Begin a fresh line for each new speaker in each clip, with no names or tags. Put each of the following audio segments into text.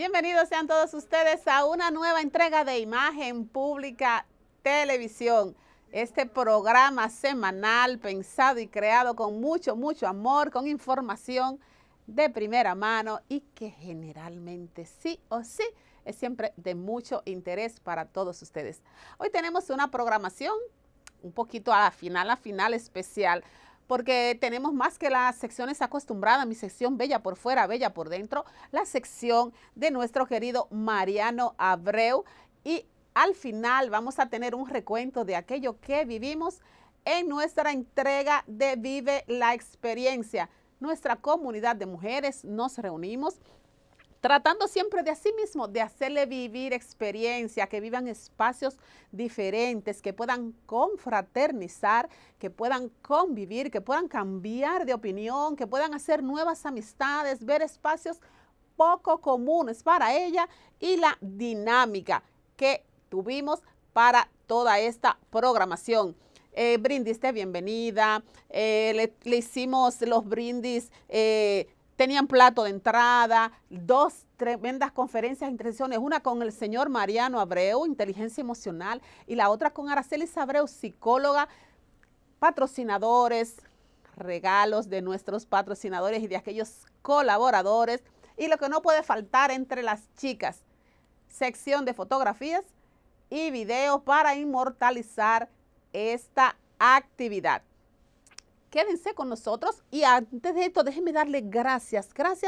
Bienvenidos sean todos ustedes a una nueva entrega de Imagen Pública Televisión. Este programa semanal pensado y creado con mucho amor, con información de primera mano y que generalmente sí o sí es siempre de mucho interés para todos ustedes. Hoy tenemos una programación un poquito a la final especial, porque tenemos más que las secciones acostumbradas, mi sección Bella por fuera, Bella por dentro, la sección de nuestro querido Mariano Abreu, y al final vamos a tener un recuento de aquello que vivimos en nuestra entrega de Vive la Experiencia. Nuestra comunidad de mujeres nos reunimos tratando siempre de sí mismo, de hacerle vivir experiencia, que vivan espacios diferentes, que puedan confraternizar, que puedan convivir, que puedan cambiar de opinión, que puedan hacer nuevas amistades, ver espacios poco comunes para ella y la dinámica que tuvimos para toda esta programación. Brindis de bienvenida, le hicimos los brindis, tenían plato de entrada, dos tremendas conferencias, intervenciones, una con el señor Mariano Abreu, inteligencia emocional, y la otra con Aracelis Abreu, psicóloga, patrocinadores, regalos de nuestros patrocinadores y de aquellos colaboradores, y lo que no puede faltar entre las chicas, sección de fotografías y videos para inmortalizar esta actividad. Quédense con nosotros y antes de esto déjenme darle gracias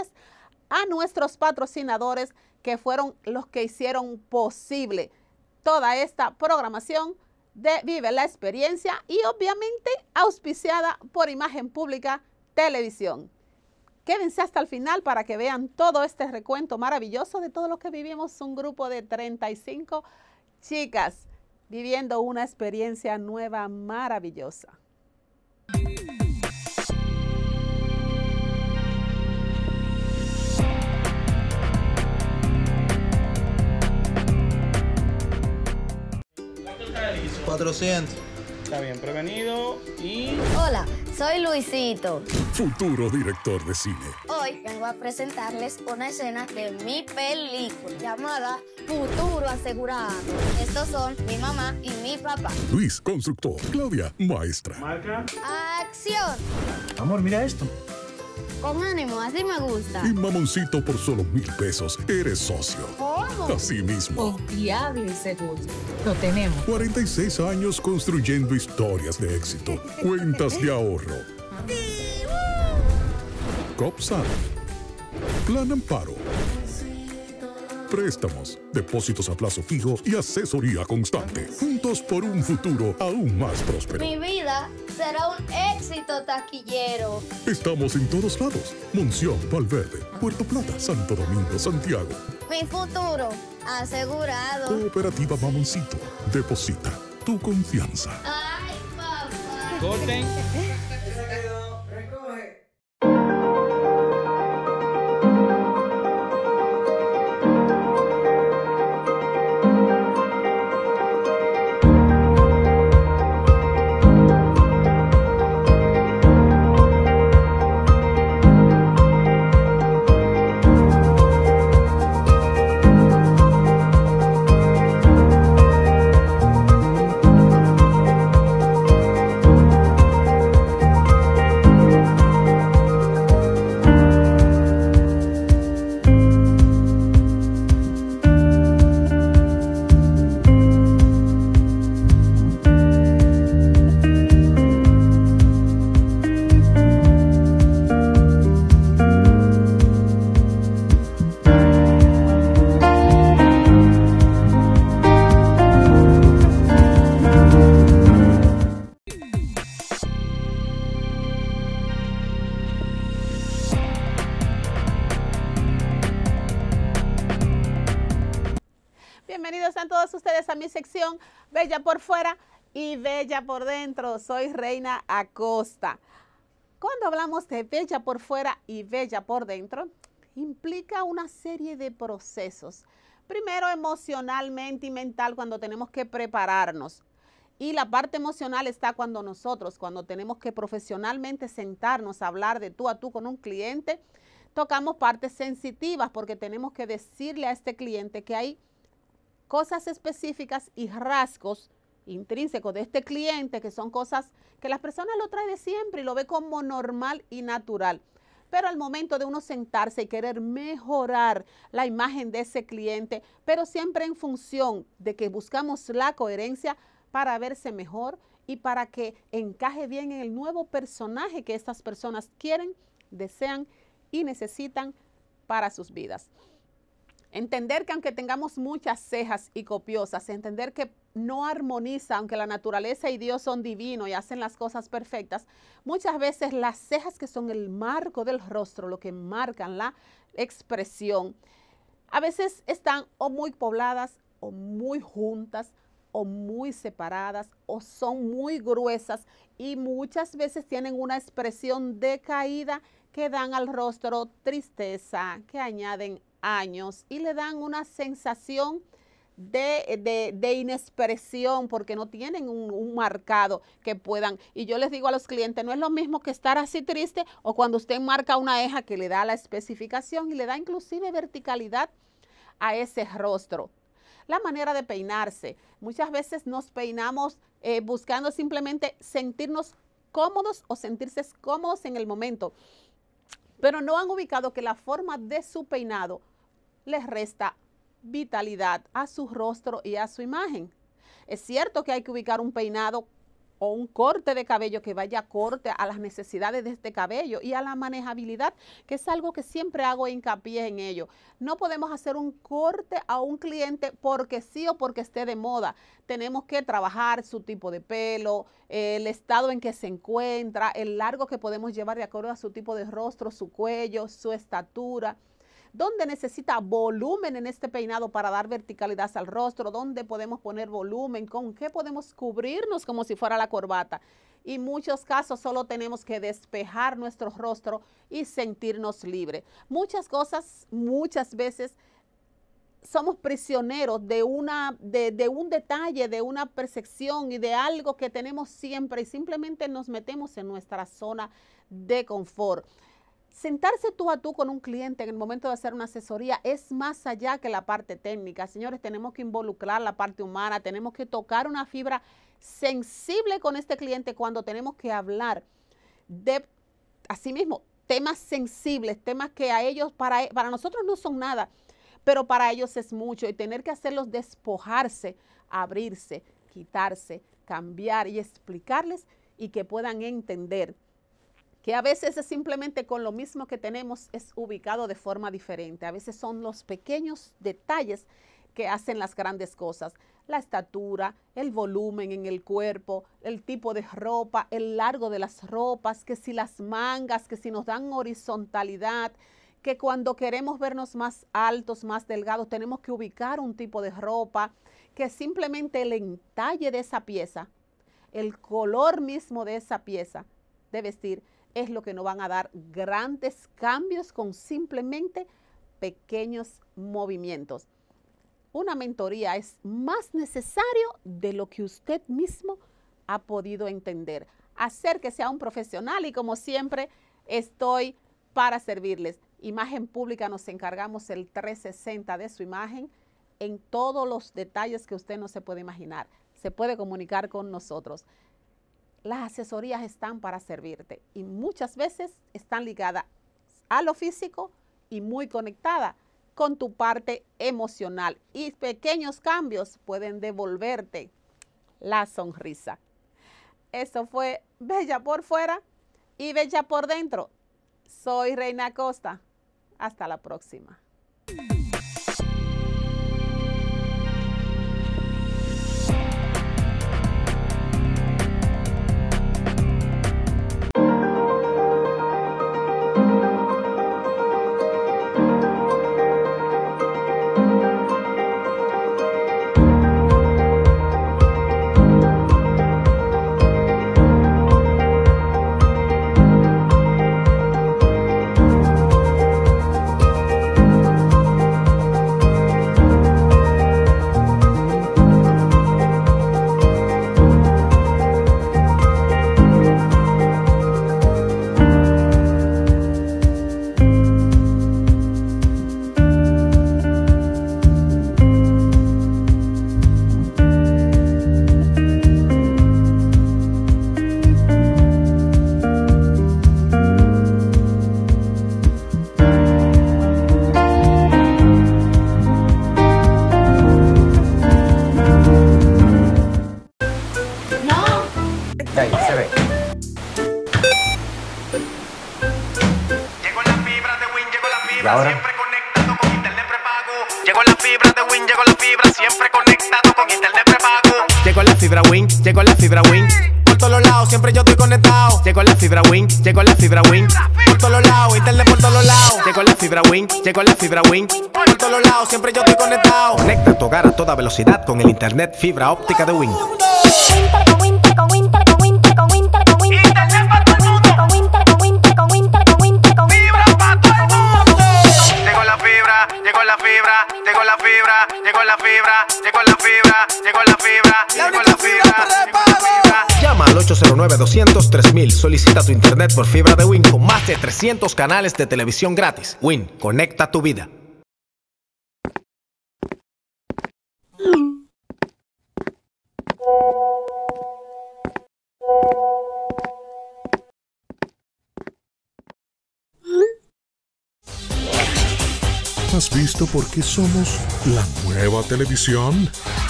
a nuestros patrocinadores que fueron los que hicieron posible toda esta programación de Vive la Experiencia y obviamente auspiciada por Imagen Pública Televisión. Quédense hasta el final para que vean todo este recuento maravilloso de todo lo que vivimos, un grupo de 35 chicas viviendo una experiencia nueva maravillosa.
Está bien prevenido y...
Hola, soy Luisito.
Futuro director de cine.
Hoy vengo a presentarles una escena de mi película llamada Futuro Asegurado. Estos son mi mamá y mi papá.
Luis, constructor. Claudia, maestra.
Marca.
¡Acción!
Amor, mira esto.
Con ánimo, así me gusta.
Y mamoncito, por solo 1,000 pesos, eres socio.
¿Cómo?
Así mismo.
Confiable y seguro. Lo tenemos.
46 años construyendo historias de éxito. Cuentas de ahorro. COPSAN. Plan Amparo. Préstamos, depósitos a plazo fijo y asesoría constante. Juntos por un futuro aún más próspero.
Mi vida será un éxito taquillero.
Estamos en todos lados. Monción, Valverde, Puerto Plata, Santo Domingo, Santiago.
Mi futuro asegurado.
Cooperativa Mamoncito. Deposita tu confianza.
¡Ay, papá!
Corten.
Bienvenidos sean todos ustedes a mi sección Bella por fuera y Bella por dentro. Soy Reina Acosta. Cuando hablamos de Bella por fuera y Bella por dentro, implica una serie de procesos. Primero, emocionalmente y mental, cuando tenemos que prepararnos. Y la parte emocional está cuando nosotros, cuando tenemos que profesionalmente sentarnos a hablar de tú a tú con un cliente, tocamos partes sensitivas porque tenemos que decirle a este cliente que hay cosas específicas y rasgos intrínsecos de este cliente que son cosas que las personas lo traen de siempre y lo ve como normal y natural. Pero al momento de uno sentarse y querer mejorar la imagen de ese cliente, pero siempre en función de que buscamos la coherencia para verse mejor y para que encaje bien en el nuevo personaje que estas personas quieren, desean y necesitan para sus vidas. Entender que aunque tengamos muchas cejas y copiosas, entender que no armoniza, aunque la naturaleza y Dios son divinos y hacen las cosas perfectas, muchas veces las cejas que son el marco del rostro, lo que marcan la expresión, a veces están o muy pobladas o muy juntas o muy separadas o son muy gruesas y muchas veces tienen una expresión decaída que dan al rostro tristeza, que añaden años y le dan una sensación de inexpresión porque no tienen un marcado que puedan. Y yo les digo a los clientes, no es lo mismo que estar así triste o cuando usted marca una ceja que le da la especificación y le da inclusive verticalidad a ese rostro. La manera de peinarse. Muchas veces nos peinamos buscando simplemente sentirnos cómodos o sentirse cómodos en el momento, pero no han ubicado que la forma de su peinado les resta vitalidad a su rostro y a su imagen. Es cierto que hay que ubicar un peinado o un corte de cabello que vaya acorde a las necesidades de este cabello y a la manejabilidad, que es algo que siempre hago hincapié en ello. No podemos hacer un corte a un cliente porque sí o porque esté de moda. Tenemos que trabajar su tipo de pelo, el estado en que se encuentra, el largo que podemos llevar de acuerdo a su tipo de rostro, su cuello, su estatura. ¿Dónde necesita volumen en este peinado para dar verticalidad al rostro? ¿Dónde podemos poner volumen? ¿Con qué podemos cubrirnos como si fuera la corbata? Y en muchos casos solo tenemos que despejar nuestro rostro y sentirnos libres. Muchas cosas, muchas veces somos prisioneros de un detalle, de una percepción y de algo que tenemos siempre y simplemente nos metemos en nuestra zona de confort. Sentarse tú a tú con un cliente en el momento de hacer una asesoría es más allá que la parte técnica. Señores, tenemos que involucrar la parte humana, tenemos que tocar una fibra sensible con este cliente cuando tenemos que hablar de, asimismo, temas sensibles, temas que a ellos, para nosotros no son nada, pero para ellos es mucho y tener que hacerlos despojarse, abrirse, quitarse, cambiar y explicarles y que puedan entender que a veces es simplemente con lo mismo que tenemos es ubicado de forma diferente. A veces son los pequeños detalles que hacen las grandes cosas. La estatura, el volumen en el cuerpo, el tipo de ropa, el largo de las ropas, que si las mangas, que si nos dan horizontalidad, que cuando queremos vernos más altos, más delgados, tenemos que ubicar un tipo de ropa, que simplemente el entalle de esa pieza, el color mismo de esa pieza de vestir, es lo que nos van a dar grandes cambios con simplemente pequeños movimientos. Una mentoría es más necesario de lo que usted mismo ha podido entender. Acérquese a un profesional y como siempre estoy para servirles. Imagen Pública, nos encargamos el 360 de su imagen en todos los detalles que usted no se puede imaginar. Se puede comunicar con nosotros. Las asesorías están para servirte y muchas veces están ligadas a lo físico y muy conectadas con tu parte emocional. Y pequeños cambios pueden devolverte la sonrisa. Eso fue Bella por fuera y Bella por dentro. Soy Reina Acosta. Hasta la próxima.
Y ahora siempre conectado con internet prepago. Llegó la fibra de Win, llegó la fibra, siempre conectado con internet prepago. Llegó la fibra Win, llegó la fibra Win. Por todos lados, siempre yo estoy conectado. Llegó la fibra Win, llegó la fibra Win. Por todos lados, internet por todos lados. Llegó la fibra Win, llegó la fibra Win. Por todos lados, siempre yo estoy conectado. Conecta tu hogar a toda velocidad con el internet fibra óptica de Win. Llegó la fibra, llegó la fibra, llegó la fibra, llegó la fibra, llegó la fibra, llegó la fibra. Llama al 809-200-3000. Solicita tu internet por fibra de Win con más de 300 canales de televisión gratis. Win, conecta tu vida.
¿Has visto por qué somos la nueva televisión?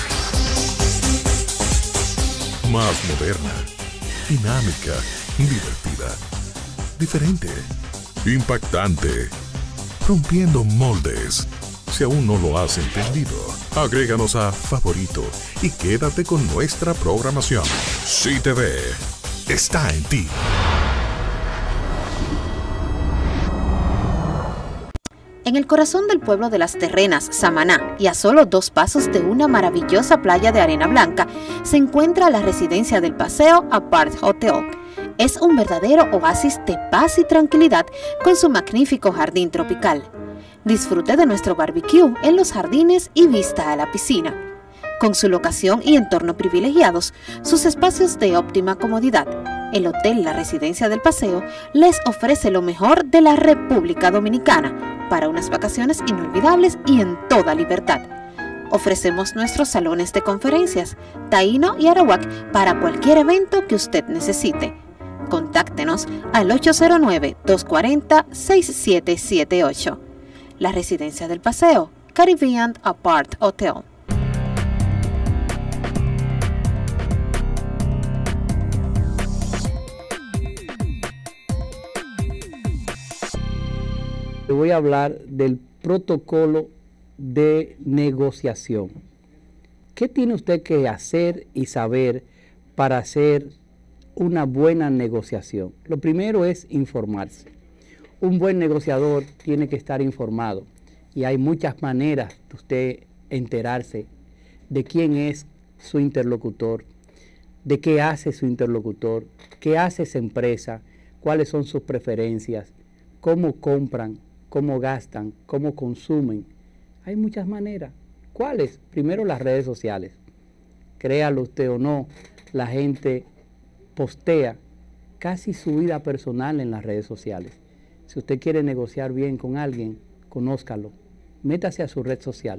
Más moderna, dinámica, divertida, diferente, impactante, rompiendo moldes. Si aún no lo has entendido, agréganos a favorito y quédate con nuestra programación. CTV está en ti.
En el corazón del pueblo de Las Terrenas, Samaná, y a solo 2 pasos de una maravillosa playa de arena blanca, se encuentra la residencia del Paseo Apart Hotel. Es un verdadero oasis de paz y tranquilidad con su magnífico jardín tropical. Disfrute de nuestro barbecue en los jardines y vista a la piscina. Con su locación y entorno privilegiados, sus espacios de óptima comodidad, el Hotel La Residencia del Paseo les ofrece lo mejor de la República Dominicana para unas vacaciones inolvidables y en toda libertad. Ofrecemos nuestros salones de conferencias, Taíno y Arawak para cualquier evento que usted necesite. Contáctenos al 809-240-6778. La Residencia del Paseo, Caribbean Apart Hotel.
Le voy a hablar del protocolo de negociación. ¿Qué tiene usted que hacer y saber para hacer una buena negociación? Lo primero es informarse. Un buen negociador tiene que estar informado y hay muchas maneras de usted enterarse de quién es su interlocutor, de qué hace su interlocutor, qué hace esa empresa, cuáles son sus preferencias, cómo compran, cómo gastan, cómo consumen. Hay muchas maneras. ¿Cuáles? Primero, las redes sociales. Créalo usted o no, la gente postea casi su vida personal en las redes sociales. Si usted quiere negociar bien con alguien, conózcalo. Métase a su red social.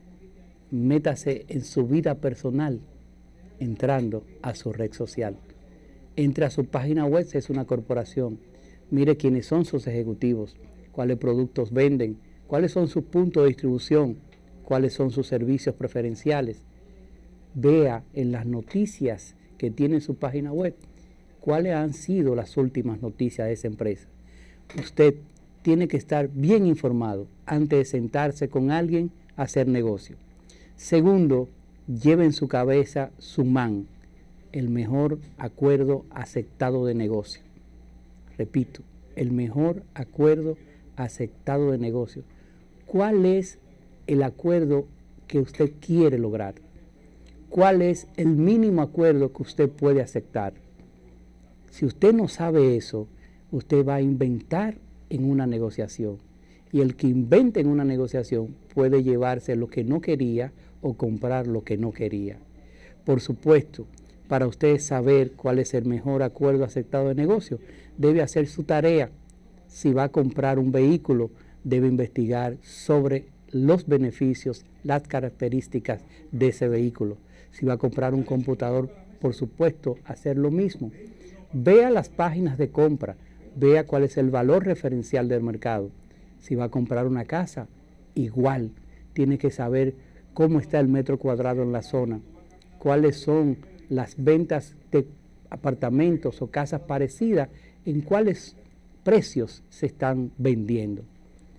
Métase en su vida personal entrando a su red social. Entre a su página web si es una corporación. Mire quiénes son sus ejecutivos, cuáles productos venden, cuáles son sus puntos de distribución, cuáles son sus servicios preferenciales. Vea en las noticias que tiene su página web cuáles han sido las últimas noticias de esa empresa. Usted tiene que estar bien informado antes de sentarse con alguien a hacer negocio. Segundo, lleve en su cabeza su MAN, el mejor acuerdo aceptado de negocio. Repito, el mejor acuerdo aceptado de negocio. ¿Cuál es el acuerdo que usted quiere lograr? ¿Cuál es el mínimo acuerdo que usted puede aceptar? Si usted no sabe eso, usted va a inventar en una negociación. Y el que invente en una negociación puede llevarse lo que no quería o comprar lo que no quería. Por supuesto, para usted saber cuál es el mejor acuerdo aceptado de negocio, debe hacer su tarea. Si va a comprar un vehículo, debe investigar sobre los beneficios, las características de ese vehículo. Si va a comprar un computador, por supuesto, hacer lo mismo. Vea las páginas de compra, vea cuál es el valor referencial del mercado. Si va a comprar una casa, igual, tiene que saber cómo está el metro cuadrado en la zona, cuáles son las ventas de apartamentos o casas parecidas, en cuáles precios se están vendiendo.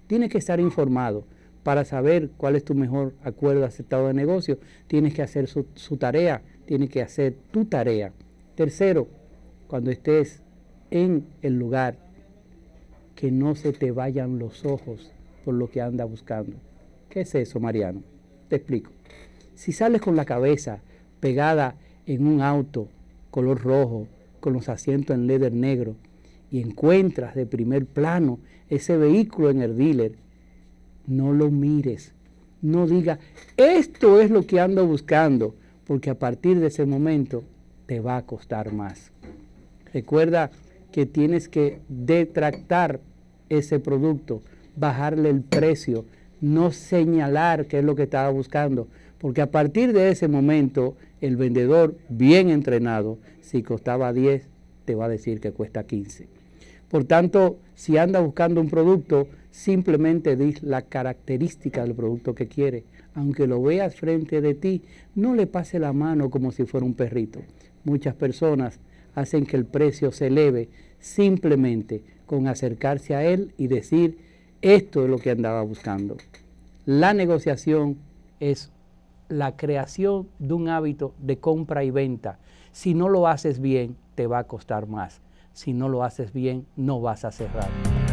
Tienes que estar informado. Para saber cuál es tu mejor acuerdo aceptado de negocio, tienes que hacer su tarea, tienes que hacer tu tarea. Tercero, cuando estés en el lugar, que no se te vayan los ojos por lo que andas buscando. ¿Qué es eso, Mariano? Te explico. Si sales con la cabeza pegada en un auto color rojo, con los asientos en leather negro, y encuentras de primer plano ese vehículo en el dealer, no lo mires, no digas, esto es lo que ando buscando, porque a partir de ese momento te va a costar más. Recuerda que tienes que detractar ese producto, bajarle el precio, no señalar qué es lo que estaba buscando, porque a partir de ese momento el vendedor bien entrenado, si costaba 10, te va a decir que cuesta 15. Por tanto, si anda buscando un producto, simplemente di la característica del producto que quiere. Aunque lo veas frente de ti, no le pase la mano como si fuera un perrito. Muchas personas hacen que el precio se eleve simplemente con acercarse a él y decir, esto es lo que andaba buscando. La negociación es la creación de un hábito de compra y venta. Si no lo haces bien, te va a costar más. Si no lo haces bien, no vas a cerrar.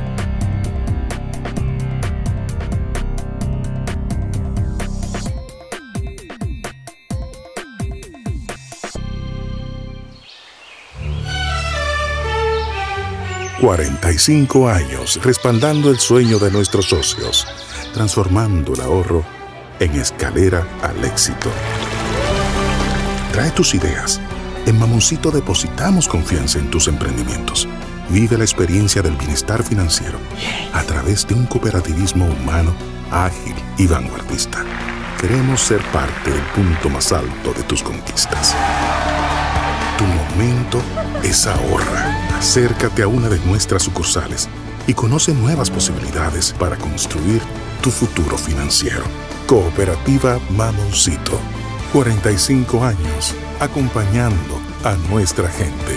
«45 años respaldando el sueño de nuestros socios, transformando el ahorro en escalera al éxito». Trae tus ideas. En Mamoncito depositamos confianza en tus emprendimientos. Vive la experiencia del bienestar financiero a través de un cooperativismo humano, ágil y vanguardista. Queremos ser parte del punto más alto de tus conquistas. Tu momento es ahora. Acércate a una de nuestras sucursales y conoce nuevas posibilidades para construir tu futuro financiero. Cooperativa Mamoncito. 45 años acompañando a nuestra gente.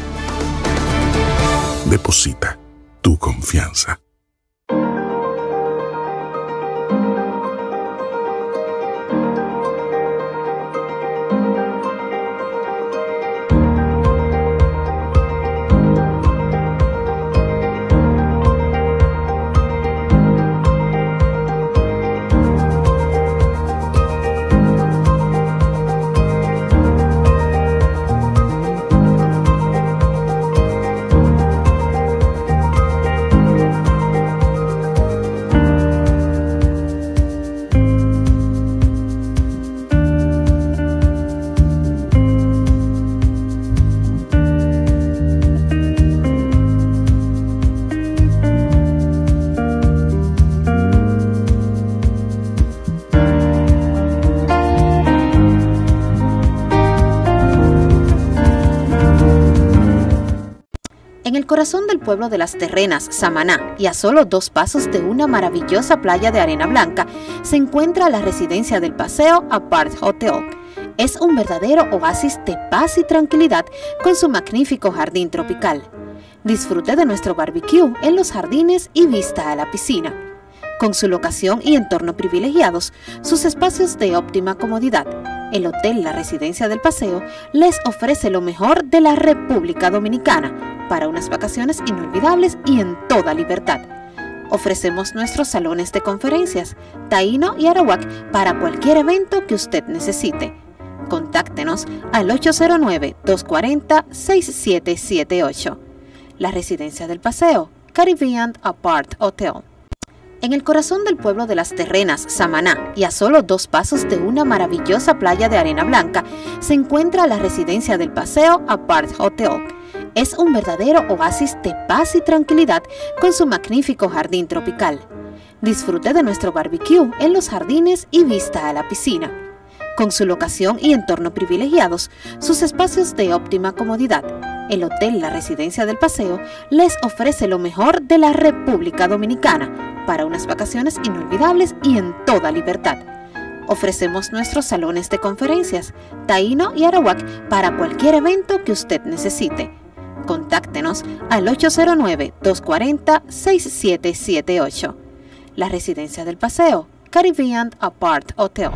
Deposita tu confianza.
En el corazón del pueblo de Las Terrenas, Samaná, y a solo 2 pasos de una maravillosa playa de arena blanca, se encuentra la residencia del Paseo Apart Hotel. Es un verdadero oasis de paz y tranquilidad con su magnífico jardín tropical. Disfrute de nuestro barbecue en los jardines y vista a la piscina. Con su locación y entorno privilegiados, sus espacios de óptima comodidad, el Hotel La Residencia del Paseo les ofrece lo mejor de la República Dominicana para unas vacaciones inolvidables y en toda libertad. Ofrecemos nuestros salones de conferencias, Taíno y Arawak para cualquier evento que usted necesite. Contáctenos al 809-240-6778. La Residencia del Paseo, Caribbean Apart Hotel. En el corazón del pueblo de Las Terrenas, Samaná, y a solo 2 pasos de una maravillosa playa de arena blanca, se encuentra la Residencia del Paseo Apart Hotel. Es un verdadero oasis de paz y tranquilidad con su magnífico jardín tropical. Disfrute de nuestro barbecue en los jardines y vista a la piscina. Con su locación y entorno privilegiados, sus espacios de óptima comodidad, el Hotel La Residencia del Paseo les ofrece lo mejor de la República Dominicana para unas vacaciones inolvidables y en toda libertad. Ofrecemos nuestros salones de conferencias, Taíno y Arawak para cualquier evento que usted necesite. Contáctenos al 809-240-6778. la residencia del Paseo, Caribbean Apart Hotel.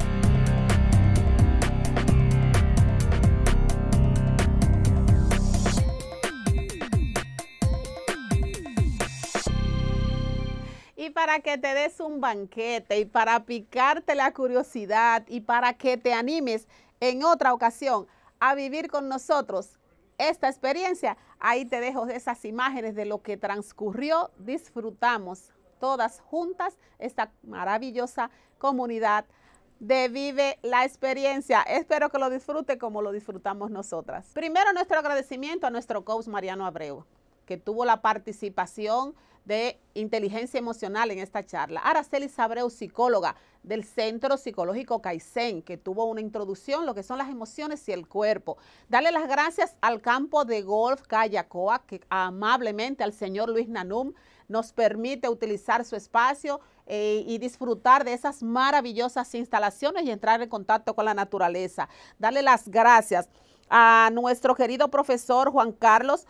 Y para que te des un banquete y para picarte la curiosidad y para que te animes en otra ocasión a vivir con nosotros esta experiencia, ahí te dejo esas imágenes de lo que transcurrió. Disfrutamos todas juntas esta maravillosa comunidad de Vive la Experiencia. Espero que lo disfrute como lo disfrutamos nosotras. Primero, nuestro agradecimiento a nuestro coach Mariano Abreu, que tuvo la participación de inteligencia emocional en esta charla. Aracelis Abreu, psicóloga del Centro Psicológico Kaizen, que tuvo una introducción, lo que son las emociones y el cuerpo. Darle las gracias al campo de golf Cayacoa, que amablemente al señor Luis Nanum nos permite utilizar su espacio y disfrutar de esas maravillosas instalaciones y entrar en contacto con la naturaleza. Darle las gracias a nuestro querido profesor Juan Carlos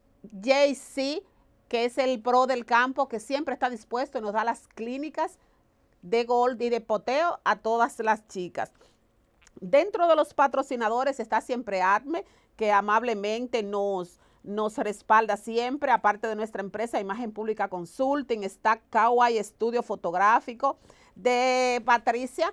JC, que es el pro del campo, que siempre está dispuesto y nos da las clínicas de golf y de poteo a todas las chicas. Dentro de los patrocinadores está siempre ADME, que amablemente nos respalda siempre, aparte de nuestra empresa Imagen Pública Consulting. Está Kawaii Estudio Fotográfico de Patricia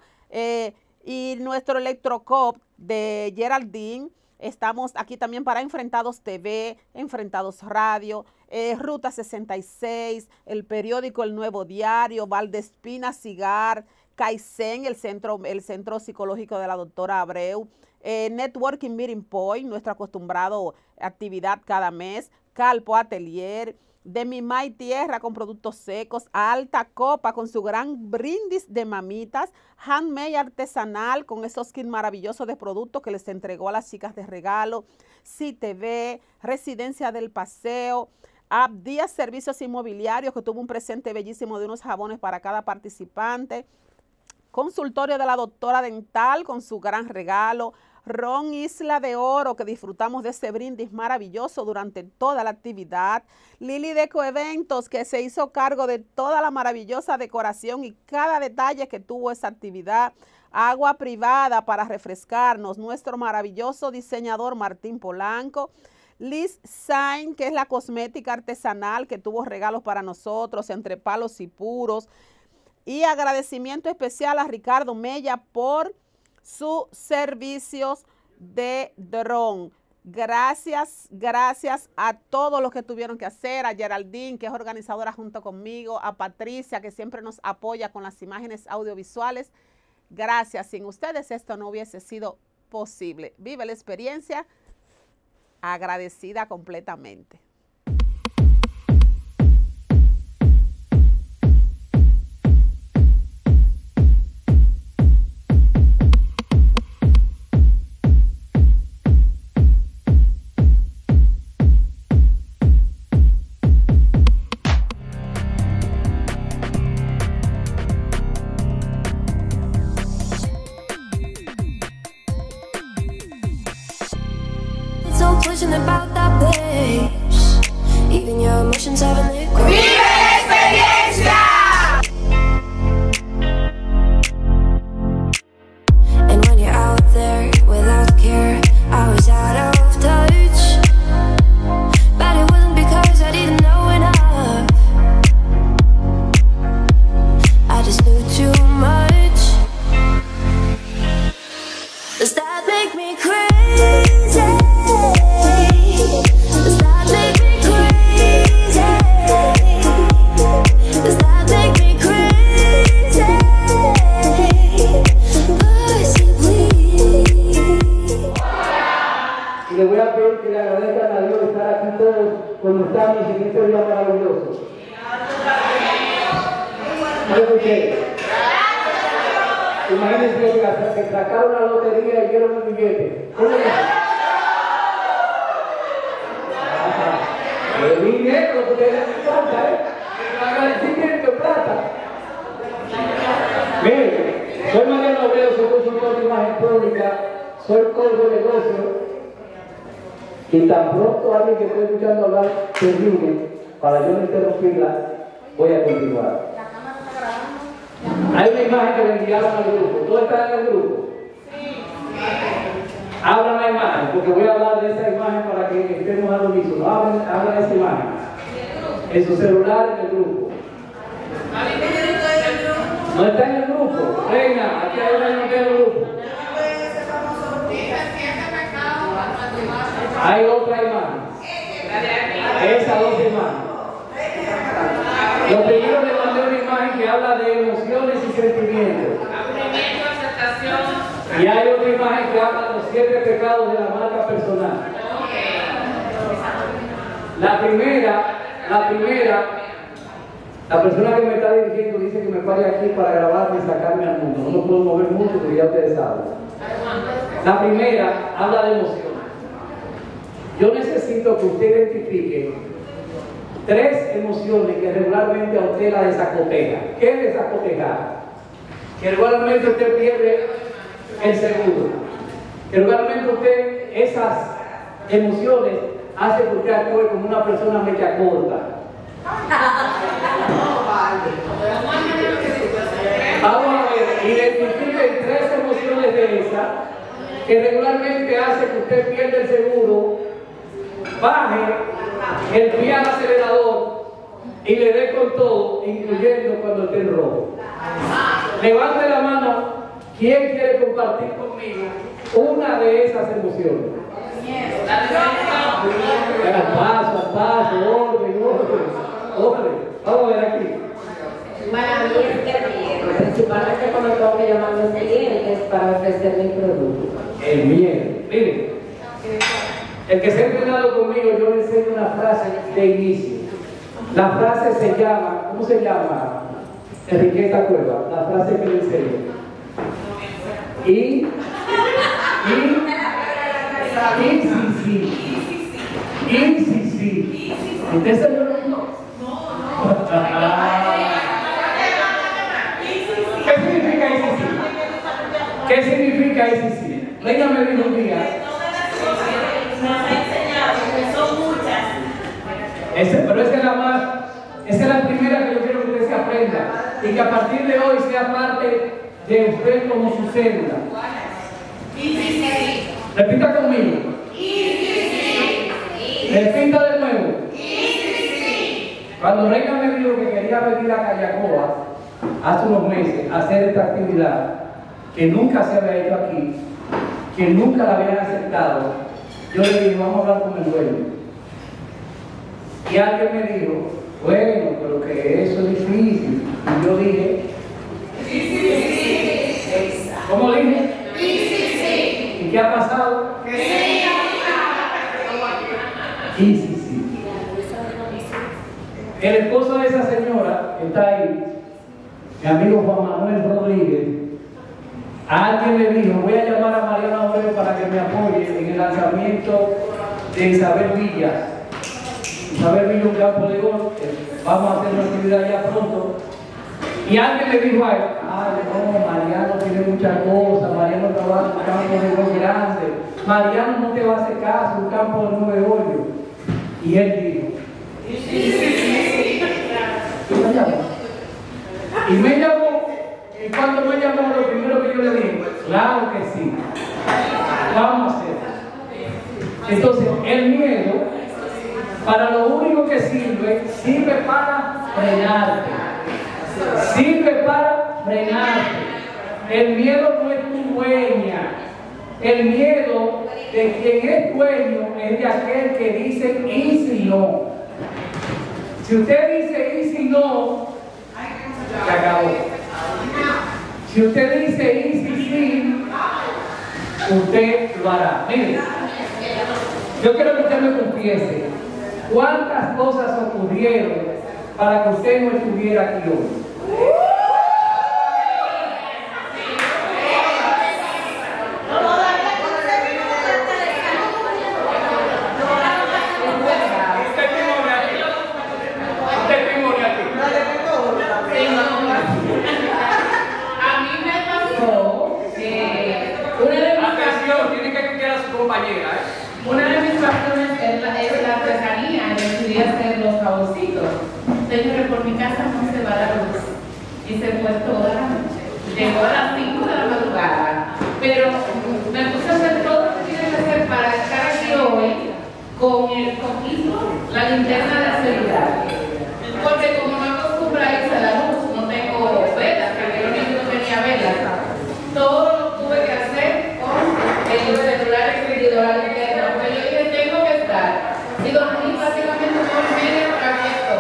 y nuestro Electrocop de Geraldine. Estamos aquí también para Enfrentados TV, Enfrentados Radio, Ruta 66, el periódico El Nuevo Diario, Valdespina Cigar, Kaizen, el centro psicológico de la doctora Abreu, Networking Meeting Point, nuestro acostumbrado actividad cada mes, Calpo Atelier, de Mi May Tierra con productos secos, Alta Copa con su gran brindis de mamitas, Handmade Artesanal con esos kits maravillosos de productos que les entregó a las chicas de regalo, CTV, Residencia del Paseo, Abdías Servicios Inmobiliarios, que tuvo un presente bellísimo de unos jabones para cada participante, Consultorio de la Doctora Dental con su gran regalo, Ron Isla de Oro, que disfrutamos de ese brindis maravilloso durante toda la actividad, Lili Deco Eventos, que se hizo cargo de toda la maravillosa decoración y cada detalle que tuvo esa actividad, Agua Privada para refrescarnos, nuestro maravilloso diseñador Martín Polanco, Liz Sain, que es la cosmética artesanal que tuvo regalos para nosotros, Entre Palos y Puros, y agradecimiento especial a Ricardo Mella por sus servicios de dron. Gracias a todos los que tuvieron que hacer, a Geraldine, que es organizadora junto conmigo, a Patricia, que siempre nos apoya con las imágenes audiovisuales. Gracias, sin ustedes esto no hubiese sido posible. Vive la experiencia, agradecida completamente.
About that place, even your emotions haven't let go. ¡Vive la experiencia! And when you're out there without care, I was out of touch, but it wasn't because I didn't know enough. I just knew too much. Does that make me crazy?
Le voy a pedir que le agradezcan a Dios estar aquí todos cuando estamos en este día maravilloso. Imagínense que sacaron la lotería y dieron un billete. El dinero que le falta, agradecimiento de plata. Mire, soy Mariano Abreu, soy consultor de imagen pública, soy coach de negocio. Y tan pronto alguien que estoy escuchando hablar termine, para yo no interrumpirla, voy a continuar. ¿La cámara está grabando? Hay una imagen que le enviaron al grupo. ¿Todo está en el grupo? Abran la imagen, porque voy a hablar de esa imagen para que estemos al unísono. Abran esa imagen. En su celular, en el grupo. No está en el grupo. Reina, aquí hay una imagen en el grupo. Hay otra imagen. Esas dos imágenes. Lo primero le mandé una imagen que habla de emociones y sentimientos. Y hay otra imagen que habla de los 7 pecados de la marca personal. La primera, la persona que me está dirigiendo dice que me pare aquí para grabarme y sacarme al mundo. No me puedo mover mucho porque ya ustedes saben. La primera habla de emociones. Yo necesito que usted identifique 3 emociones que regularmente a usted la desacoteja. ¿Qué es desacotejar? Que regularmente usted pierde el seguro. Que regularmente usted, esas emociones hacen que usted actúe como una persona media corta. Vamos a ver, identifiquen 3 emociones de esas que regularmente hacen que usted pierda el seguro, baje el pie al acelerador y le dé con todo, incluyendo cuando esté en rojo. Levante la mano, ¿quién quiere compartir conmigo una de esas emociones? Paso a paso, orden. Vamos a ver aquí.
Para mí es que miedo, principalmente cuando tengo que llamar a los clientes para ofrecer mi producto.
El miedo. Miren, el que se ha entrenado conmigo, yo le enseño una frase de inicio. La frase se llama, ¿cómo se llama? Enriqueta Cueva, la frase que le enseño. Y sí. ¿Usted se lo no? ¿Qué significa ICC? ¿Qué significa ICC? Reina me dijo un día. Pero esa es la primera que yo quiero que usted se aprenda y que a partir de hoy sea parte de usted como su célula. Repita conmigo. Repita de nuevo. Cuando Reina me dijo que quería venir a Callacoa hace unos meses a hacer esta actividad que nunca se había hecho aquí, que nunca la habían aceptado, yo le dije, vamos a hablar con el dueño. Y alguien me dijo, bueno, pero que eso es difícil. Y yo dije, ¿cómo dije? ¿Y qué ha pasado? Sí. El esposo de esa señora que está ahí, mi amigo Juan Manuel Rodríguez, a alguien le dijo, voy a llamar a Mariana Obrero para que me apoye en el lanzamiento de Isabel Villas. Isabel Villa, un campo de golf, vamos a hacer una actividad ya pronto. Y alguien le dijo a él, no, Mariano tiene muchas cosas, Mariano trabaja en un campo de golf grande, Mariano no te va a hacer caso, un campo de 9 hoyos. Y él dijo, y me llamó, y cuando me llamó, lo primero que yo le dije, claro que sí, vamos a hacer. Entonces, el miedo, para lo único que sirve para frenarte. Sirve para frenarte. El miedo no es tu dueña. El miedo de quien es dueño es de aquel que dice y si no. Si usted dice y si no, se acabó. Si usted dice y si sí, usted lo hará. Mire, yo quiero que usted me confiese cuántas cosas ocurrieron para que usted no estuviera aquí hoy.
Una de mis pasiones es la artesanía, decidí hacer los jaboncitos. Señores, por mi casa no se va la luz.
y se fue toda la noche. Llegó a las 5 de la madrugada, pero me puse a hacer todo lo que tiene que hacer para estar aquí hoy con el foquito, la linterna de seguridad. Porque como no acostumbro a irse la luz, no tengo velas, porque yo no tenía velas. Todo lo tuve que hacer con el celular extendido, la linterna, porque yo dije, tengo que estar. Y dormí básicamente 1 hora y media para que esto.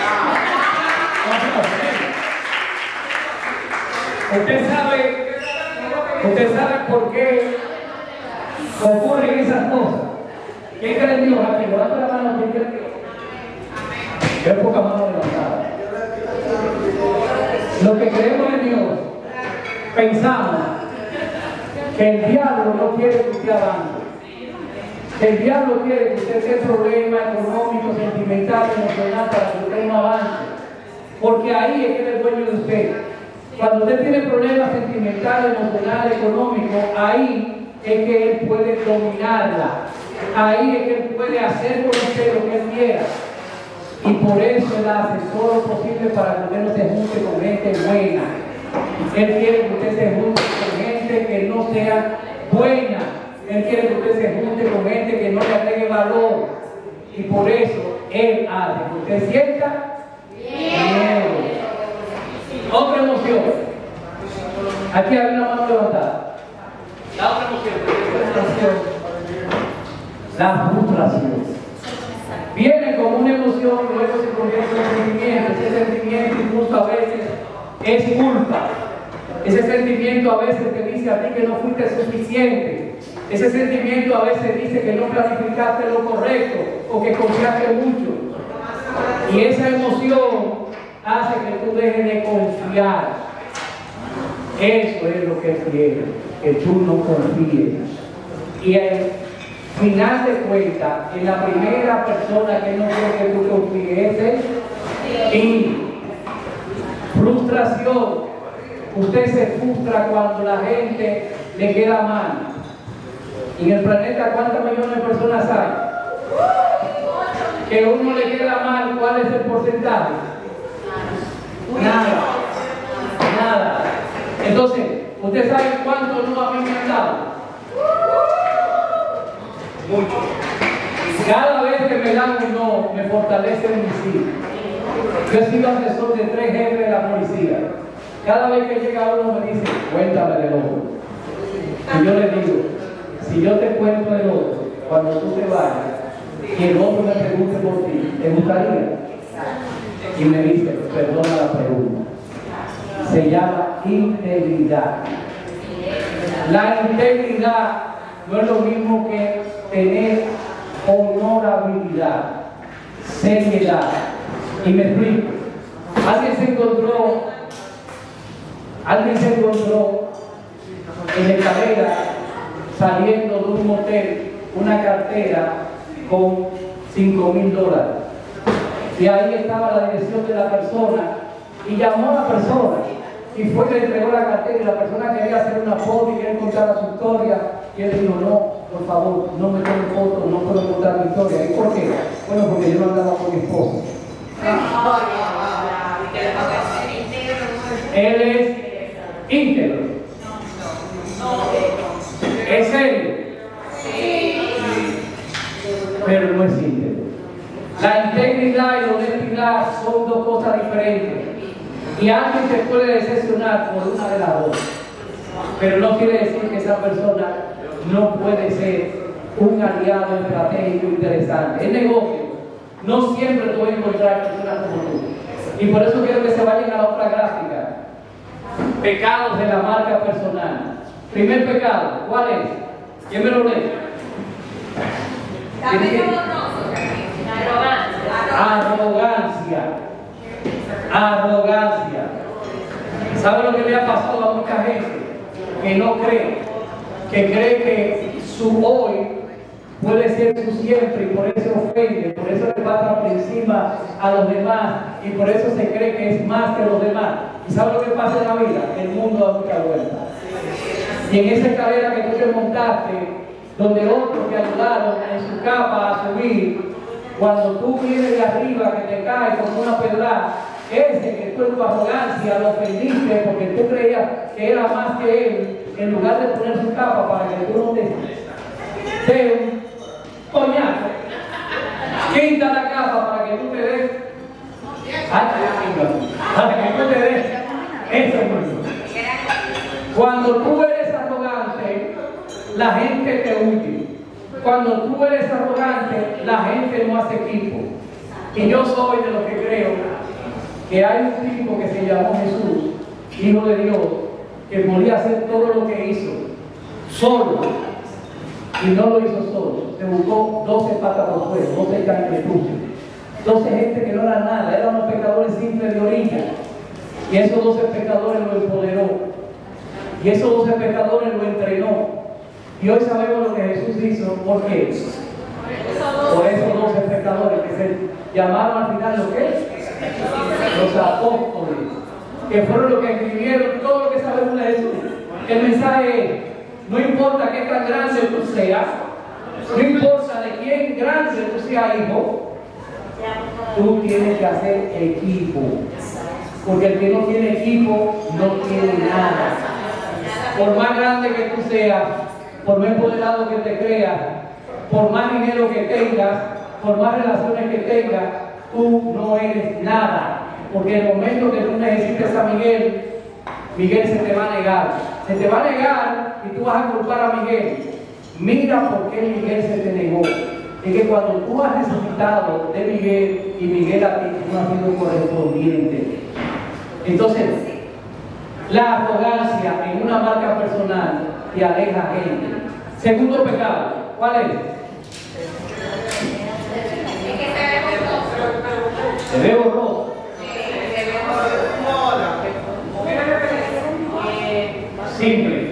Usted sabe por qué ocurren esas cosas. ¿Quién cree en Dios aquí? Levanta la mano, ¿quién cree en Dios? Qué poca mano levantada. Lo que creemos en Dios, pensamos que el diablo no quiere que usted avance. Que el diablo quiere que usted tenga problemas económicos, sentimentales, emocionales para que usted no avance. Porque ahí es que él es dueño de usted. Cuando usted tiene problemas sentimentales, emocionales, económicos, ahí es que él puede dominarla. Ahí es que él puede hacer con usted lo que él quiera. Y por eso él hace todo lo posible para que usted no se junte con gente buena. Él quiere que usted se junte con gente que no sea buena. Él quiere que usted se junte con gente que no le agregue valor. Y por eso él hace que usted sienta miedo. Otra emoción. Aquí hay una mano levantada. La otra emoción. La frustración. Viene como una emoción y luego se convierte en un sentimiento. Ese sentimiento incluso a veces es culpa. Ese sentimiento a veces te dice a ti que no fuiste suficiente. Ese sentimiento a veces dice que no planificaste lo correcto o que confiaste mucho. Y esa emoción hace que tú dejes de confiar. Eso es lo que él quiere, que tú no confíes. Y al final de cuentas, en la primera persona que no quiere que tú confíes es y frustración. Usted se frustra cuando la gente le queda mal. Y en el planeta, ¿cuántos millones de personas hay? Que uno le queda mal, ¿cuál es el porcentaje? Nada. Entonces, ¿usted sabe cuánto no a mí me han dado? Mucho. Cada vez que me dan un no, me fortalece un sí. Yo he sido asesor de 3 jefes de la policía. Cada vez que llega uno me dice, cuéntame del otro. Y yo le digo, si yo te cuento del otro, cuando tú te vayas, y el otro me pregunte por ti, ¿te gustaría? Y me dice, perdona la pregunta. Se llama integridad. La integridad no es lo mismo que tener honorabilidad, seriedad. Y me explico. Alguien se encontró en la escalera saliendo de un motel una cartera con $5,000. Y ahí estaba la dirección de la persona y llamó a la persona y fue que le entregó la cartera y la persona quería hacer una foto y quería contar su historia y él dijo, no, por favor, no me tomen foto, no puedo contar mi historia. ¿Y por qué? Bueno, porque yo no andaba con mi esposa. Él es íntegro. ¿Es serio? Sí. Pero no es íntegro. La integridad y la honestidad son 2 cosas diferentes. Y alguien te puede decepcionar por una de las dos. Pero no quiere decir que esa persona no puede ser un aliado estratégico interesante. En negocio, no siempre te voy a encontrar personas como tú. Y por eso quiero que se vayan a la otra gráfica. Pecados de la marca personal. Primer pecado, ¿cuál es? ¿Quién me lo lee? Arrogancia. ¿Sabe lo que le ha pasado a mucha gente? Que no cree, que cree que su hoy puede ser su siempre y por eso se ofende, por eso le pasa por encima a los demás y por eso se cree que es más que los demás. ¿Y sabe lo que pasa en la vida? El mundo da mucha vuelta. Y en esa escalera que tú te montaste, donde otros te ayudaron en su capa a subir, cuando tú vienes de arriba que te caes como una pedrada, ese que tú en tu arrogancia lo ofendiste porque tú creías que era más que él, en lugar de poner su capa para que tú no te dé un coñazo, quita la capa para que tú te des, para que tú te des eso mismo. Cuando tú eres arrogante, la gente te huye. Cuando tú eres arrogante, la gente no hace equipo. Y yo soy de los que creo que hay un tipo que se llamó Jesús, Hijo de Dios, que podía hacer todo lo que hizo solo, y no lo hizo solo. Se buscó 12 patas por fuera, 12 cancretuces, 12 gente que no eran nada, eran unos pecadores simples de orilla, y esos 12 pecadores lo empoderó, y esos 12 pecadores lo entrenó. Y hoy sabemos lo que Jesús hizo. ¿Por qué? Por esos 12 pecadores que se llamaron al final ¿lo qué? Los apóstoles, que fueron los que escribieron todo lo que sabemos de Jesús. El mensaje es: no importa qué tan grande tú seas, no importa de quién grande tú seas hijo, tú tienes que hacer equipo. Porque el que no tiene equipo no tiene nada. Por más grande que tú seas, por más empoderado que te creas, por más dinero que tengas, por más relaciones que tengas, tú no eres nada. Porque en el momento que tú necesites a Miguel, Miguel se te va a negar. Se te va a negar y tú vas a culpar a Miguel. Mira por qué Miguel se te negó. Es que cuando tú has necesitado de Miguel y Miguel a ti, tú no has sido correspondiente. Entonces, la arrogancia en una marca personal te aleja a gente. Segundo pecado, ¿cuál es? Se ve borroso. Simple.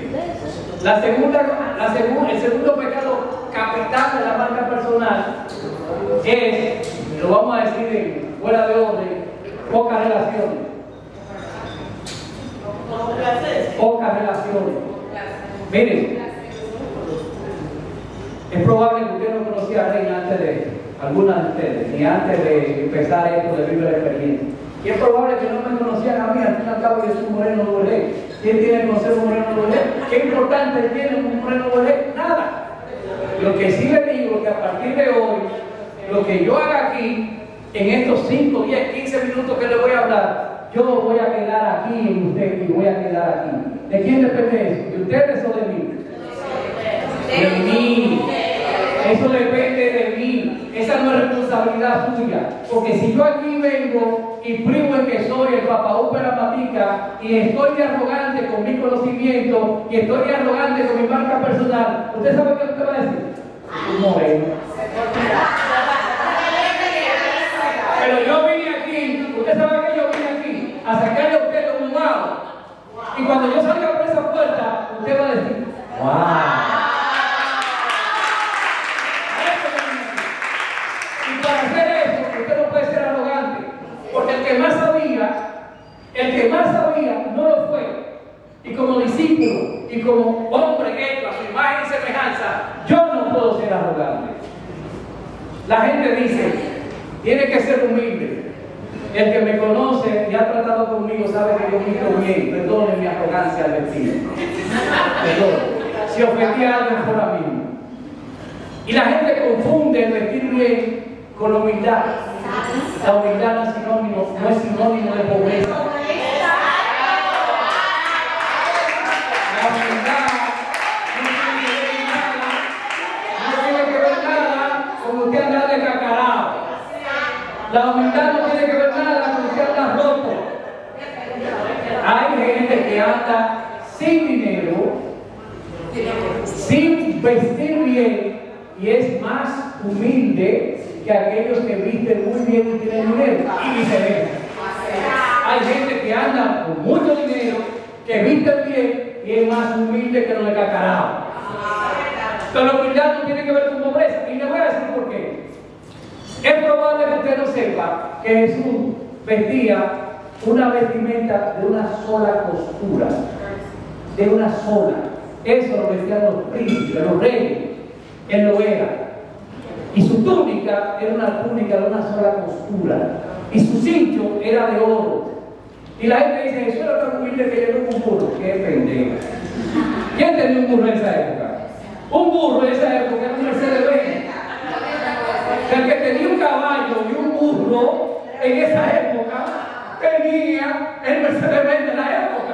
El segundo pecado capital de la marca personal es, lo vamos a decir fuera de orden, pocas relaciones. Pocas relaciones. Miren, es probable que usted no conocía a Reina antes de algunas de ustedes, ni antes de empezar esto de vivir la experiencia. Y es probable que no me conocían a mí, al fin y al cabo yo soy un moreno duelé. ¿Quién tiene que conocer un moreno duelé? ¿Qué importante tiene un moreno duelé? Nada. Lo que sí le digo es que a partir de hoy, lo que yo haga aquí, en estos 5, 10, 15 minutos que le voy a hablar, yo voy a quedar aquí en usted y voy a quedar aquí. ¿De quién depende eso? ¿De ustedes o de mí? De mí. Eso depende de mí. Esa no es responsabilidad suya. Porque si yo aquí vengo y primo en que soy el papá ópera matica y estoy de arrogante con mi conocimiento y estoy de arrogante con mi marca personal, ¿usted sabe qué usted va a decir? Un moreno. Pero yo vine aquí, usted sabe que yo vine aquí a sacarle a usted un wow. Y cuando yo salga por esa puerta, usted va a decir, wow. Y para hacer eso, usted no puede ser arrogante. Porque el que más sabía, no lo fue. Y como discípulo, y como hombre hecho a su imagen y semejanza, yo no puedo ser arrogante. La gente dice, tiene que ser humilde. El que me conoce y ha tratado conmigo sabe que yo mido bien. Perdone mi arrogancia al vestir. Perdón. Si ofendí a alguien por a mí. Y la gente confunde el vestir bien con la humildad. La humildad no es sinónimo de pobreza. La humildad no tiene que ver nada con usted andar de cacarao. La humildad no tiene que ver nada con usted andar roto. Hay gente que anda sin dinero, sin vestir bien, y es más humilde que aquellos que visten muy bien y tienen dinero, y viceversa. Hay gente que anda con mucho dinero, que visten bien y es más humilde que los de cacarao. Pero la humildad no tiene que ver con pobreza, y le voy a decir por qué. Es probable que usted no sepa que Jesús vestía una vestimenta de una sola costura, de una sola. Eso lo vestían los príncipes, los reyes. Él lo era. Y su túnica era una túnica de una sola costura. y su cincho era de oro. Y la gente dice, eso era tan humilde que llegó un burro. ¡Qué pendejo! ¿Quién tenía un burro en esa época? Un burro en esa época era un Mercedes-Benz. El que tenía un caballo y un burro en esa época tenía el Mercedes-Benz de la época.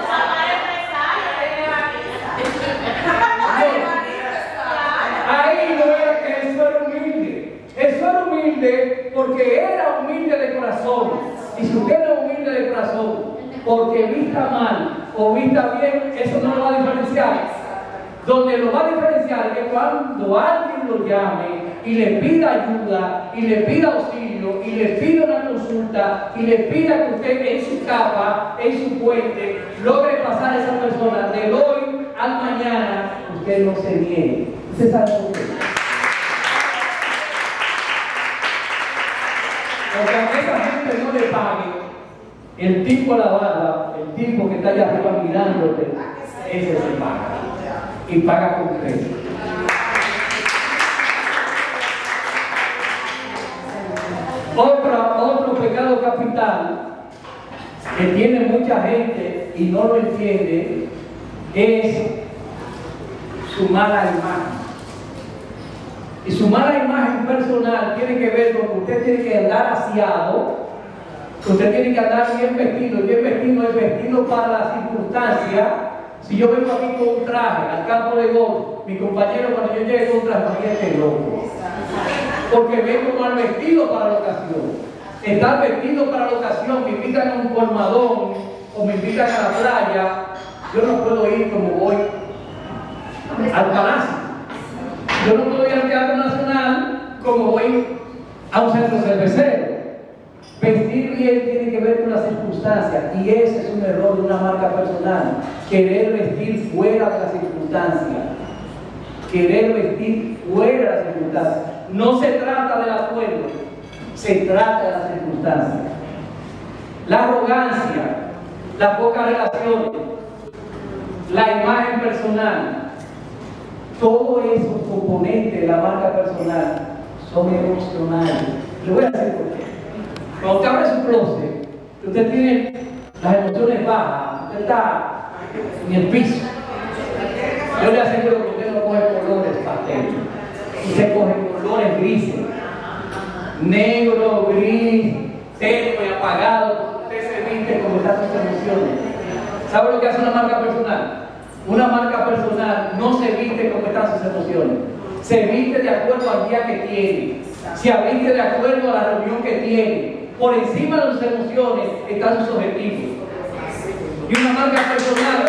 Ahí no era que eso era humilde. Eso era humilde porque era humilde de corazón. Y si usted no es humilde de corazón, porque vista mal o vista bien, eso no lo va a diferenciar. Donde lo va a diferenciar es que cuando alguien lo llame y le pida ayuda, y le pida auxilio, y le pida una consulta, y le pida que usted en su capa, en su puente, logre pasar a esa persona de hoy al mañana, usted no se niegue. ¿Usted sabe por qué? Porque a esa gente no le pague el tipo a la barba, el tipo que está allá arriba mirándote, ese se paga. Y paga con creces. Otro pecado capital que tiene mucha gente y no lo entiende es su mala imagen. Y su mala imagen personal tiene que ver con que usted tiene que andar aseado, usted tiene que andar bien vestido. Bien vestido es vestido para la circunstancia. Si yo vengo aquí con un traje al campo de golf, mi compañero cuando yo llegue con un traje me dice loco. Porque vengo mal vestido para la ocasión. Estar vestido para la ocasión, me invitan a un colmadón o me invitan a la playa, yo no puedo ir como voy al Palacio. Yo no puedo ir al Teatro Nacional como voy a un centro cervecero. Vestir bien tiene que ver con las circunstancias y ese es un error de una marca personal. Querer vestir fuera de las circunstancias. Querer vestir fuera de las circunstancias. No se trata del atuendo, se trata de las circunstancias. La arrogancia, la poca relación, la imagen personal, todos esos componentes de la marca personal son emocionales. Le voy a decir por qué. Cuando usted abre su closet, usted tiene las emociones bajas, usted está en el piso. Yo le aseguro que usted no coge colores pastel, usted coge colores grises, negro, gris, seco y apagado. Usted se viste como están sus emociones. ¿Sabe lo que hace una marca personal? Una marca personal no se viste como están sus emociones. Se viste de acuerdo al día que tiene. Se viste de acuerdo a la reunión que tiene. Por encima de sus emociones están sus objetivos. Y una marca personal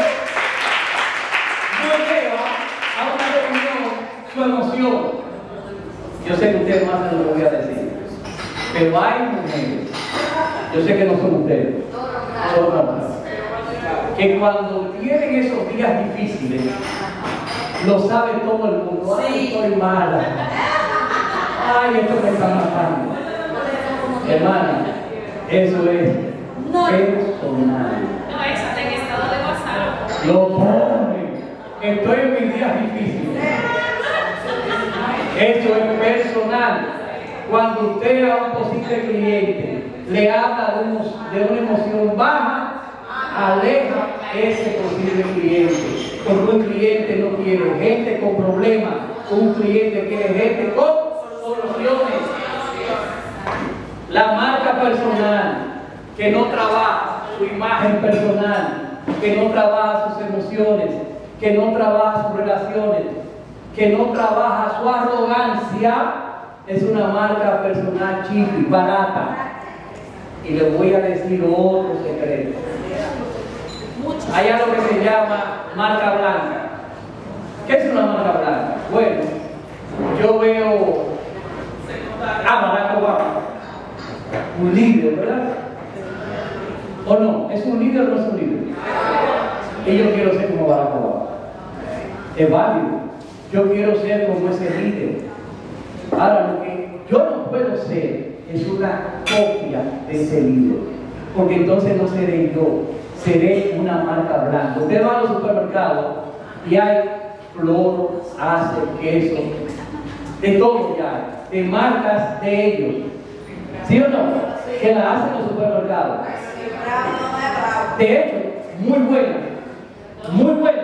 no lleva a una reunión su emoción. Yo sé que ustedes no hacen lo que voy a decir, pero hay mujeres, yo sé que no son ustedes, son hombres, que cuando tienen esos días difíciles, lo sabe todo el mundo. Ay, estoy mala. Ay, esto me está matando. Hermana, eso es personal.
No, está en estado de WhatsApp.
Lo ponen. Estoy en mis días difíciles. Eso es personal. Cuando usted a un posible cliente le habla de una emoción baja, aleja ese posible cliente. Porque un cliente no quiere gente con problemas. Un cliente quiere gente con soluciones. La marca personal que no trabaja su imagen personal, que no trabaja sus emociones, que no trabaja sus relaciones, que no trabaja su arrogancia, es una marca personal chiqui, barata. Y le voy a decir otro secreto. Hay algo que se llama marca blanca. ¿Qué es una marca blanca? Bueno, yo veo a Barack Obama, un líder, ¿verdad? ¿O no? ¿Es un líder o no es un líder? Y yo quiero ser como Barack Obama. Es válido. Yo quiero ser como ese líder. Ahora, lo que yo no puedo ser es una copia de ese líder. Porque entonces no seré yo, seré una marca blanca. Usted va a los supermercados y hay flor, ace, queso, de todo ya hay, de marcas de ellos. ¿Sí o no? que la hacen en los supermercados. De hecho, muy buenas, muy buenas.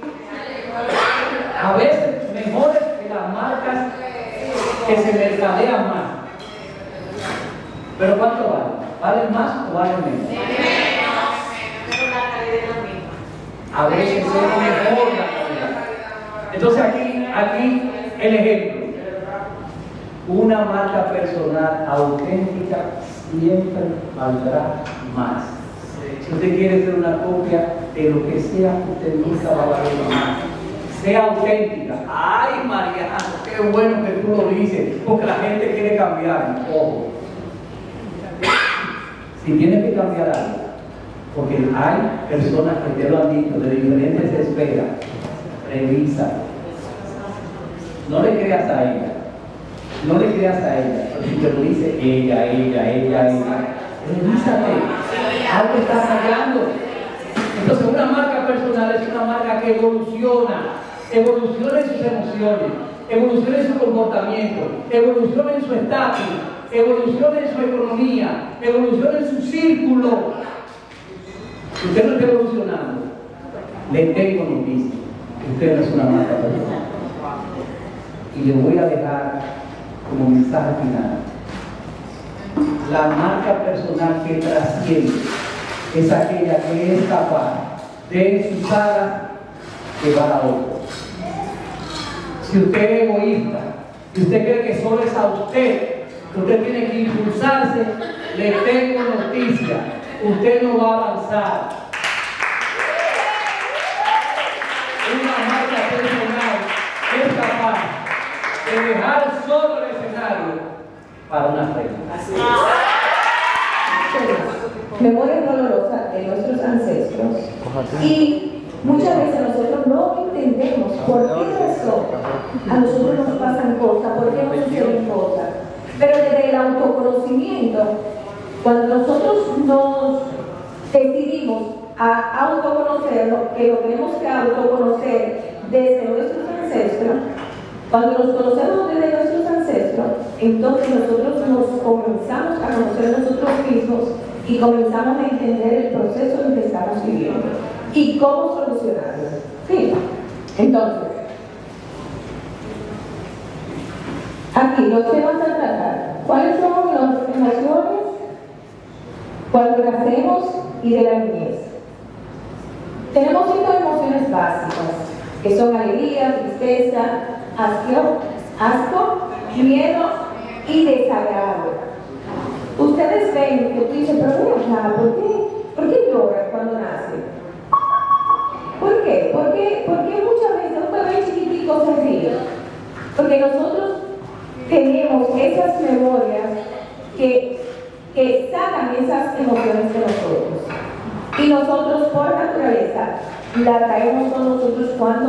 A veces mejores que las marcas que se mercadean más. Pero ¿cuánto vale? ¿Valen más o valen menos? A veces es mejor la calidad. Entonces aquí el ejemplo. Una marca personal auténtica siempre valdrá más. Si usted quiere ser una copia de lo que sea, usted nunca va a valer más. Sea auténtica. Ay, Mariana, qué bueno que tú lo dices, porque la gente quiere cambiar. Ojo. Si tienes que cambiar algo, porque hay personas que te lo han dicho de diferentes esferas, revisa. No le creas a ella. No le creas a ella, porque si te lo dice ella, revísate, algo está fallando. Entonces una marca personal es una marca que evoluciona en sus emociones, evoluciona en su comportamiento, evoluciona en su estatus, evoluciona en su economía, evoluciona en su círculo. Si usted no está evolucionando, le tengo noticia, usted no es una marca personal. Y le voy a dejar como mensaje final. La marca personal que trasciende es aquella que es capaz de en sus alas llevar a otros. Si usted es egoísta, si usted cree que solo es a usted, usted tiene que impulsarse, le tengo noticia, usted no va a avanzar. Una marca personal es capaz de dejar solo el escenario para una reina.
Memoria dolorosa de nuestros ancestros. Y muchas veces nosotros no entendemos por qué razón a nosotros nos pasan cosas, por qué nos suceden cosas. Pero desde el autoconocimiento, cuando nosotros nos decidimos a autoconocerlo, que lo tenemos que autoconocer desde nuestros ancestros, cuando nos conocemos desde nuestros ancestros, entonces nosotros nos comenzamos a conocer a nosotros mismos y comenzamos a entender el proceso en el que estamos viviendo y cómo solucionarlo. Sí. Entonces, aquí los temas a tratar. ¿Cuáles son las emociones cuando nacemos y de la niñez? Tenemos 5 emociones básicas, que son alegría, tristeza, asco, miedo y desagrado. Ustedes ven que tú dices, pero mira, ¿por qué llora cuando nace? ¿Por qué? Porque muchas veces un bebé chiquitico se ríe. Porque nosotros tenemos esas memorias que sacan esas emociones de nosotros. Y nosotros por naturaleza la traemos con nosotros cuando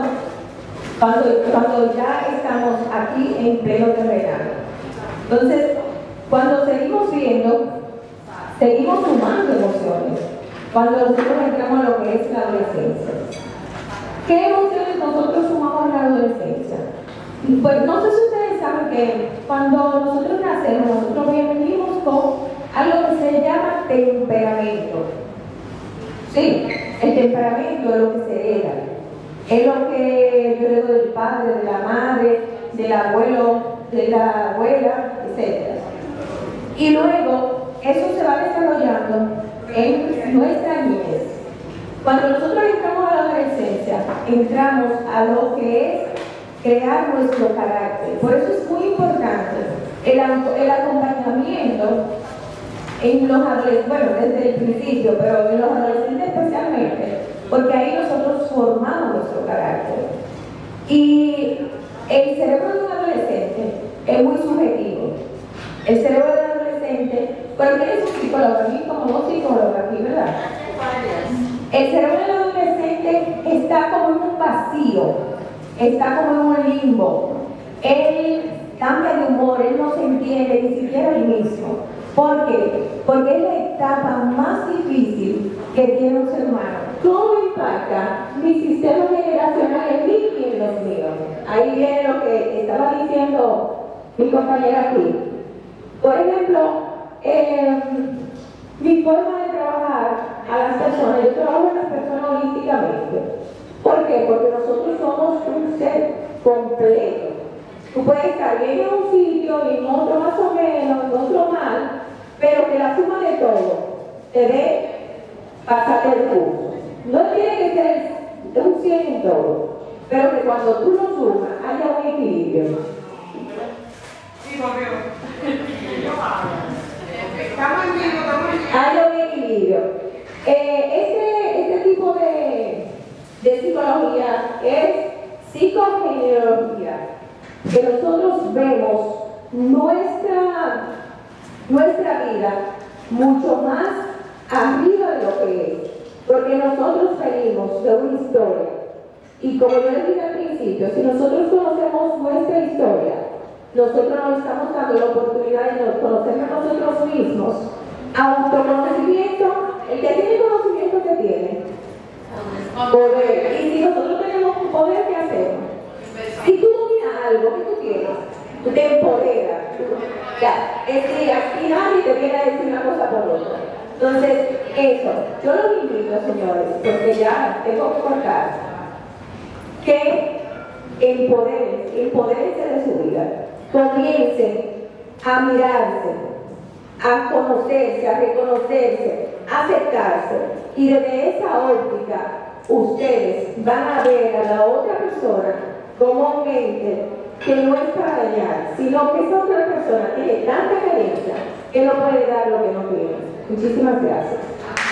ya estamos aquí en pleno terrenal. Entonces, cuando seguimos viendo, seguimos sumando emociones. Cuando nosotros entramos a lo que es la adolescencia. ¿Qué emociones nosotros sumamos en la adolescencia? Pues no sé si ustedes saben que cuando nosotros nacemos, nosotros venimos con algo que se llama temperamento. Sí, el temperamento es lo que se hereda. Es lo que yo heredo del padre, de la madre, del abuelo, de la abuela, etc. Y luego, eso se va desarrollando en nuestra niñez. Cuando nosotros entramos a la adolescencia, entramos a lo que es crear nuestro carácter. Por eso es muy importante el acompañamiento en los adolescentes, bueno, desde el principio, pero en los adolescentes especialmente, porque ahí nosotros formamos nuestro carácter. Y el cerebro de un adolescente es muy subjetivo. El cerebro del adolescente, pero ¿quién es un psicólogo? A mí como dos psicólogos aquí, ¿verdad? El cerebro del adolescente está como en un vacío, está como en un limbo. Él cambia de humor, él no se entiende ni siquiera él mismo. ¿Por qué? Porque es la etapa más difícil que tiene un ser humano. ¿Cómo impacta mi sistema generacional en mí y en los míos? Ahí viene lo que estaba diciendo mi compañera aquí. Por ejemplo, mi forma de trabajar a las personas, yo trabajo en las personas holísticamente. ¿Por qué? Porque nosotros somos un ser completo. Tú puedes estar bien en un sitio y en otro más o menos, en otro mal, pero que la suma de todo te dé pasar el curso. No tiene que ser un 100 en todo, pero que cuando tú lo sumas haya un equilibrio. Haya un equilibrio. Este tipo de psicología es psicogenealogía, que nosotros vemos nuestra vida mucho más arriba de lo que es, porque nosotros venimos de una historia, y como yo les dije al principio, si nosotros conocemos nuestra historia, nosotros nos estamos dando la oportunidad de conocernos a nosotros mismos. Autoconocimiento, el que tiene conocimiento, que tiene poder. Y si nosotros tenemos un poder, ¿qué hacemos? Si tú dominas algo que tú tienes, tú te empoderas. Ya, aquí nadie te viene a decir una cosa por otra. Entonces, eso, yo los invito, señores, porque ya tengo que cortar, que empodérense de su vida. Comiencen a mirarse, a conocerse, a reconocerse, a aceptarse, y desde esa óptica ustedes van a ver a la otra persona como un ente que no es para dañar, sino que esa otra persona tiene tanta carencia que no puede dar lo que no tiene. Muchísimas gracias.